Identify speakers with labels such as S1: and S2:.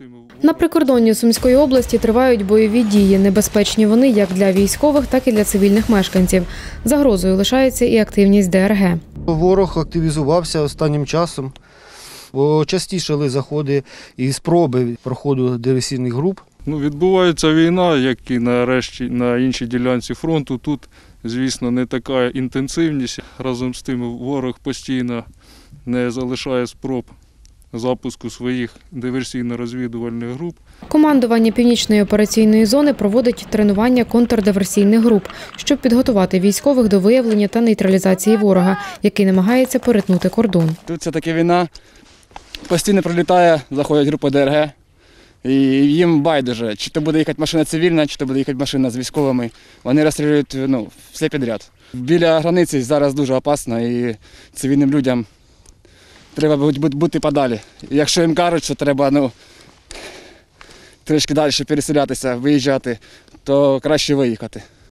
S1: На прикордонні Сумської області тривають бойові дії. Небезпечні вони як для військових, так і для цивільних мешканців. Загрозою лишається і активність ДРГ.
S2: Ворог активізувався останнім часом, бо частішали заходи і спроби проходу диверсійних груп.
S3: Відбувається війна, як і на іншій ділянці фронту. Тут, звісно, не така інтенсивність. Разом з тим ворог постійно не залишає спроб запуску своїх диверсійно-розвідувальних груп.
S1: Командування Північної операційної зони проводить тренування контрдиверсійних груп, щоб підготувати військових до виявлення та нейтралізації ворога, який намагається перетнути кордон.
S4: Тут все-таки війна, постійно прилітає, заходять групи ДРГ, і їм байдуже, чи то буде їхати машина цивільна, чи то буде їхати машина з військовими. Вони розстрілюють все підряд. Біля границі зараз дуже опасно і цивільним людям треба бути подалі. Якщо їм кажуть, що треба трішки далі переселятися, виїжджати, то краще виїхати.